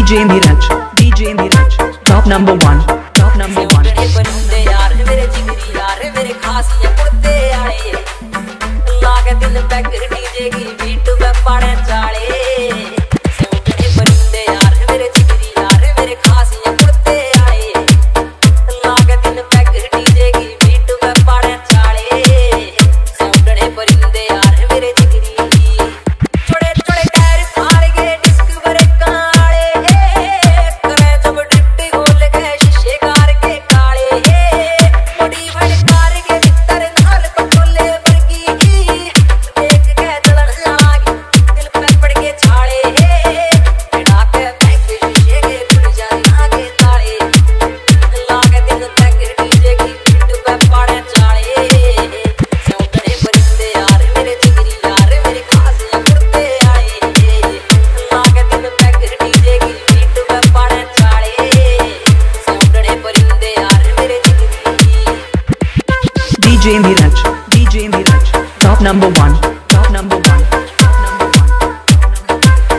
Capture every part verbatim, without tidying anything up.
DJ Neeraj, DJ Neeraj, top number one, top number one. चौड़े परिंदे यार मेरे जिगरी यार मेरे खास ये कुर्ते आए लागे दिन बैकर डीजे की बीट पे पाड़े चाले चौड़े परिंदे यार मेरे जिगरी यार मेरे खास ये कुर्ते आए लागे दिन बैकर डीजे की बीट पे पाड़े चाले चौड़े परिंदे यार मेरे जिगरी छोड़े छोड़े टायर फाड़ के डिस्क भरे काले करे जब ड्रिफ्ट खोल के शीशे कार के काले बड़ी बड़ी कार के भीतर नाल पटोले वर्गी देख के चलन लागे दिल पे पड़ के छाले बिना के बैग शीशे के खुल जाए आगे ताले लागे दिन बैग डीजे की पीठ पे पाड़े चाले चौड़े परिंदे यार मेरे जिगरी यार मेरे खास ये कुर्ते आए लागे दिन बैग डीजे की पीठ पे पाड़े चाले चौड़े परिंदे यार मेरे जिगरी DJ Neeraj, DJ Neeraj, top number one, top number one, top number one.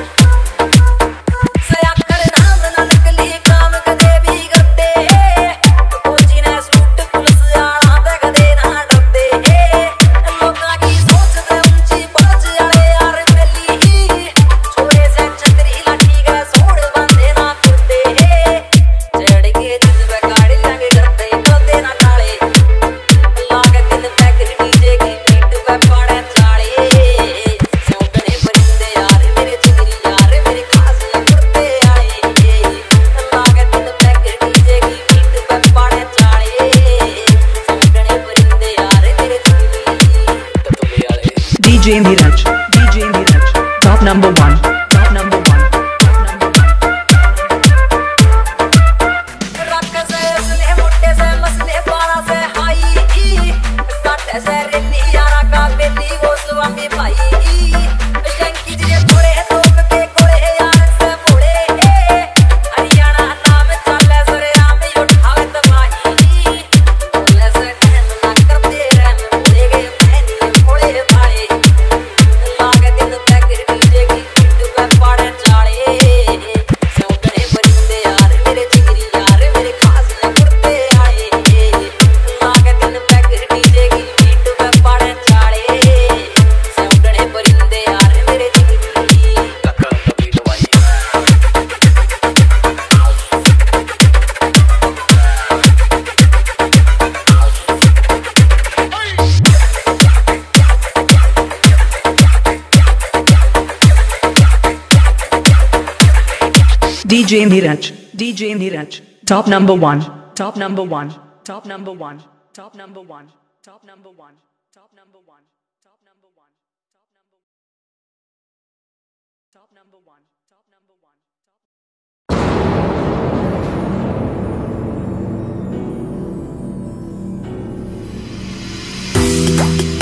सया कर नाम ना नकली काम कदे भी करते कोची ने सूट पुलिस आला ते कदे ना डरते लोकां की सोच ते ऊंची बाज आले यार मेली छोरे से छतरी लाठी का सोड़ बांधे ना फिरते चढ़ के जिद पे गाड़ी लगे करते करते ना काले लागे दिन बैकर डीजे की पीठ पे पाड़े चाले चौड़े परिंदे यार मेरे जिगरी यार मेरे खास ये कुर्ते आए लागे दिन बैकर डीजे की पीठ पे पाड़े चाले चौड़े परिंदे यार मेरे जिगरी ततुले आले DJ Neeraj, DJ Neeraj, top number one, top number one, top number one. रख से असले मोटे से मसले पारा से हाई काटे से रेली यारा का बेली गोस्वामी भाई शंकी जी थोड़े तोप के कोड़े यार से बोले हरियाणा नाम चले सरे राम उठावे तबाही बोले से कहना करते रहन बोले गए पहनी थोड़े भाई लागे दिन बैकर डीजे की पीठ पे पाड़े चाले चौड़े परिंदे यार मेरे जिगरी यार मेरे खास ये कुर्ते आए लागे दिन बैकर डीजे की पीठ पे पाड़े चाले चौड़े परिंदे यार मेरे जिगरी लका कभी दवाई DJ Neeraj, DJ Neeraj, top number one, top number one, top number one, top number one, top number one, top number one, top number one, top number top number one, top number one, top